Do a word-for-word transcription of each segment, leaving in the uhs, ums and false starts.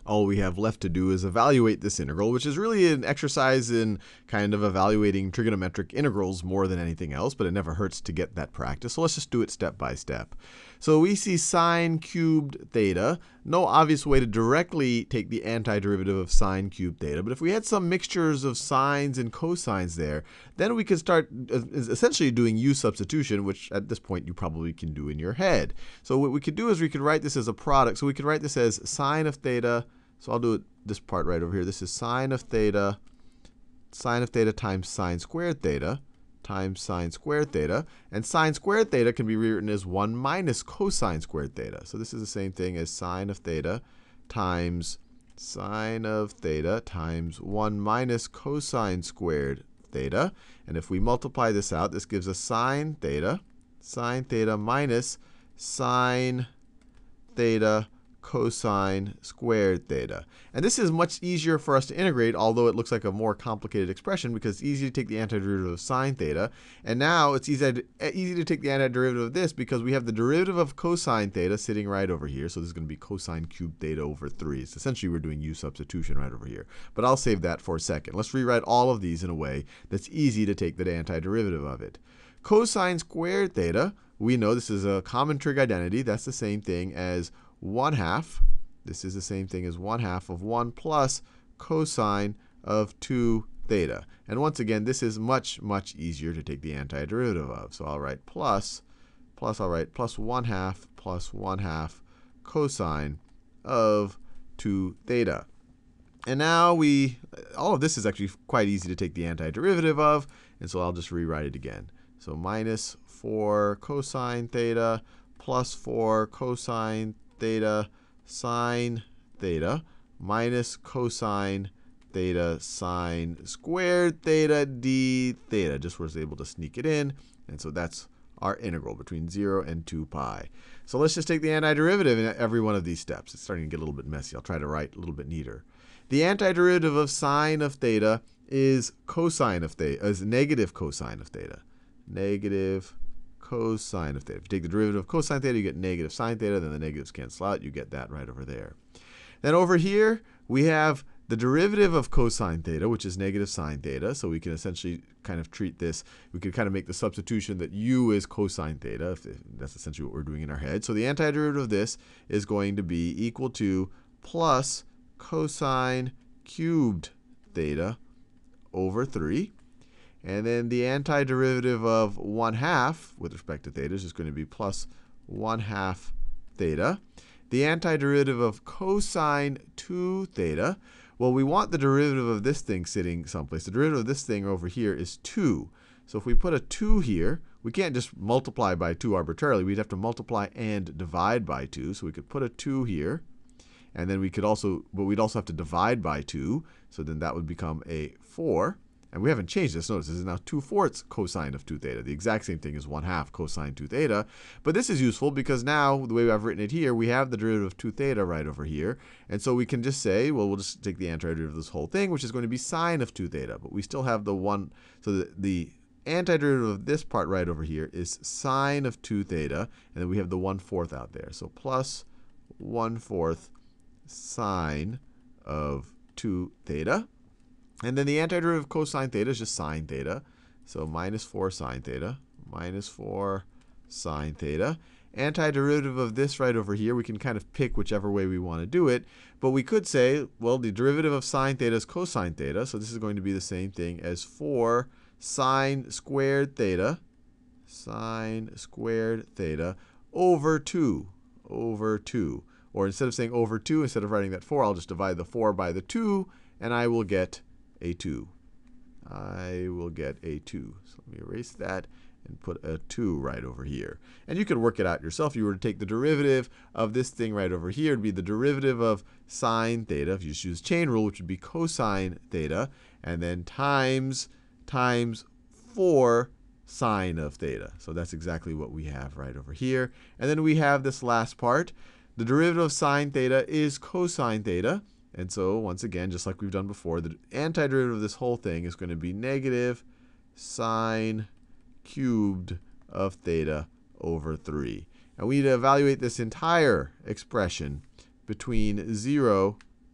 all we have left to do is evaluate this integral, which is really an exercise in kind of evaluating trigonometric integrals more than anything else, but it never hurts to get that practice. So let's just do it step by step. So we see sine cubed theta. No obvious way to directly take the antiderivative of sine cubed theta, but if we had some mixtures of sines and cosines there, then we could start essentially doing u substitution, which at this point you probably can do in your head. So what we could do is we could write this as a product. So we could write this as sine of theta. So I'll do it, this part right over here. This is sine of theta, sine of theta times sine squared theta, times sine squared theta. And sine squared theta can be rewritten as one minus cosine squared theta. So this is the same thing as sine of theta times sine of theta times one minus cosine squared theta. And if we multiply this out, this gives us sine theta, sine theta minus sine theta cosine squared theta. And this is much easier for us to integrate, although it looks like a more complicated expression, because it's easy to take the antiderivative of sine theta. And now it's easy to, easy to take the antiderivative of this because we have the derivative of cosine theta sitting right over here. So this is going to be cosine cubed theta over three. So essentially we're doing u substitution right over here. But I'll save that for a second. Let's rewrite all of these in a way that's easy to take the antiderivative of it. Cosine squared theta, we know this is a common trig identity. That's the same thing as one half. This is the same thing as one half of one plus cosine of two theta. And once again, this is much, much easier to take the antiderivative of. So I'll write plus, plus I'll write plus one half plus one half cosine of two theta. And now we, all of this is actually quite easy to take the antiderivative of. And so I'll just rewrite it again. So minus four cosine theta plus four cosine theta sine theta minus cosine theta sine squared theta d theta. Just was able to sneak it in. And so that's our integral between zero and two pi. So let's just take the antiderivative in every one of these steps. It's starting to get a little bit messy. I'll try to write a little bit neater. The antiderivative of sine of theta is cosine of theta, is negative cosine of theta. Negative cosine of theta. If you take the derivative of cosine theta, you get negative sine theta. Then the negatives cancel out. You get that right over there. Then over here, we have the derivative of cosine theta, which is negative sine theta. So we can essentially kind of treat this. We can kind of make the substitution that u is cosine theta. If that's essentially what we're doing in our head. So the antiderivative of this is going to be equal to plus cosine cubed theta over three. And then the antiderivative of one half with respect to theta is just going to be plus one half theta. The antiderivative of cosine two theta, well, we want the derivative of this thing sitting someplace. The derivative of this thing over here is two. So if we put a two here, we can't just multiply by two arbitrarily. We'd have to multiply and divide by two. So we could put a two here. And then we could also, but we'd also have to divide by two. So then that would become a four. And we haven't changed this. Notice this is now two fourths cosine of two theta. The exact same thing as one half cosine two theta. But this is useful because now, the way I've written it here, we have the derivative of two theta right over here. And so we can just say, well, we'll just take the antiderivative of this whole thing, which is going to be sine of two theta. But we still have the one, so the, the antiderivative of this part right over here is sine of two theta. And then we have the one fourth out there. So plus one fourth sine of two theta. And then the antiderivative of cosine theta is just sine theta. So minus four sine theta, minus four sine theta. Antiderivative of this right over here, we can kind of pick whichever way we want to do it. But we could say, well, the derivative of sine theta is cosine theta. So this is going to be the same thing as four sine squared theta, sine squared theta over two, over two. Or instead of saying over two, instead of writing that four, I'll just divide the four by the two, and I will get a two. I will get a two. So let me erase that and put a two right over here. And you can work it out yourself. If you were to take the derivative of this thing right over here, it would be the derivative of sine theta. If you just use chain rule, which would be cosine theta, and then times, times four sine of theta. So that's exactly what we have right over here. And then we have this last part. The derivative of sine theta is cosine theta. And so, once again, just like we've done before, the antiderivative of this whole thing is going to be negative sine cubed of theta over three. And we need to evaluate this entire expression between zero,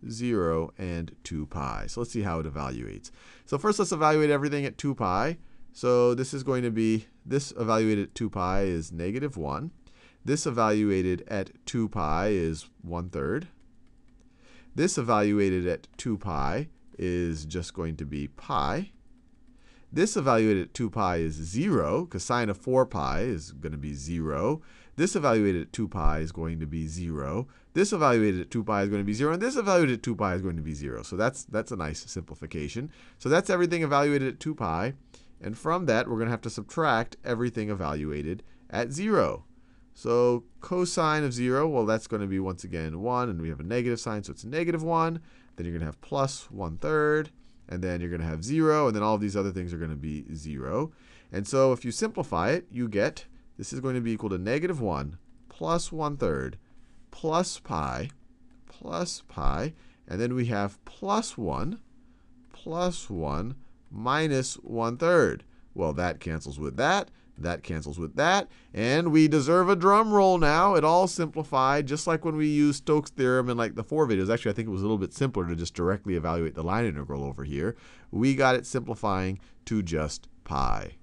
zero, and two pi. So let's see how it evaluates. So first let's evaluate everything at two pi. So this is going to be, this evaluated at two pi is negative one. This evaluated at two pi is one third. This evaluated at two pi is just going to be pi. This evaluated at two pi is zero, because sine of four pi is going to be zero. This evaluated at two pi is going to be zero. This evaluated at two pi is going to be zero. And this evaluated at two pi is going to be zero. So that's, that's a nice simplification. So that's everything evaluated at two pi. And from that, we're going to have to subtract everything evaluated at zero. So cosine of zero, well, that's going to be, once again, one. And we have a negative sign, so it's negative one. Then you're going to have plus one third. And then you're going to have zero. And then all of these other things are going to be zero. And so if you simplify it, you get, this is going to be equal to negative one plus one third plus pi plus pi. And then we have plus one plus one minus one third. Well, that cancels with that. That cancels with that. And we deserve a drum roll now. It all simplified, just like when we used Stokes' theorem in like the four videos. Actually, I think it was a little bit simpler to just directly evaluate the line integral over here. We got it simplifying to just pi.